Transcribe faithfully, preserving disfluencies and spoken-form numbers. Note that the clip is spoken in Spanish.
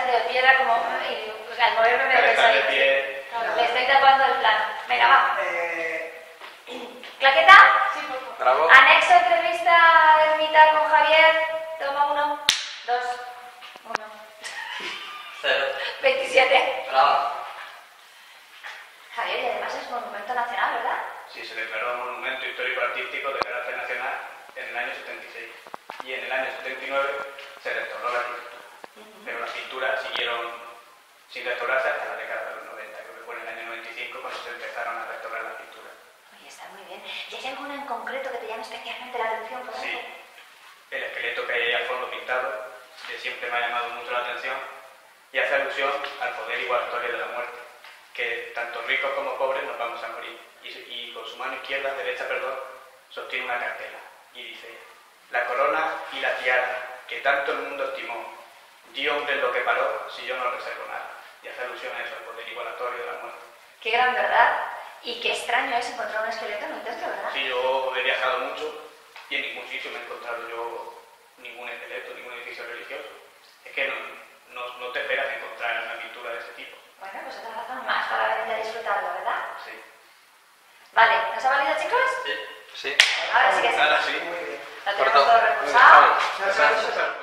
de piedra como... Y al moverme me Caleta de pensáis. pie. Le estoy tapando el plano. Venga, va. Eh, ¿Claqueta? Sí, por favor. Bravo. Anexo entrevista ermita con Javier. Toma uno, dos, uno. Cero. veintisiete. Bravo. Javier, y además es monumento nacional, ¿verdad? Sí, se declaró monumento histórico artístico de carácter nacional en el año setenta y seis. Y en el año setenta y nueve se restauró la arquitectura. Pero las pinturas siguieron sin restaurarse hasta la década de los noventa, creo que fue en el año noventa y cinco cuando se empezaron a restaurar las pinturas. Oye, está muy bien. ¿Y hay alguna en concreto que te llame especialmente la atención por Sí, eso? el esqueleto que hay ahí al fondo pintado, que siempre me ha llamado mucho la atención, y hace alusión al poder igualatorio de la muerte, que tanto ricos como pobres nos vamos a morir. Y, y con su mano izquierda, derecha, perdón, sostiene una cartela y dice: la corona y la tiara que tanto el mundo estimó, dio hombre lo que paró si yo no reservo nada. Y hace alusión a eso, al poder igualatorio de la muerte. Qué gran verdad. Y qué extraño es encontrar un esqueleto en un templo, ¿verdad? Sí, yo he viajado mucho y en ningún sitio me he encontrado yo ningún esqueleto, ningún edificio religioso. Es que no, no, no te esperas encontrar una pintura de ese tipo. Bueno, pues otra razón más para venir a disfrutarlo, ¿verdad? Sí. Vale, ¿nos ha valido, chicos? Sí. Sí. Ahora sí que sí. Ahora sí. muy bien. Lo tenemos Corto. todo Muy bien, repulsado. Javi. Gracias.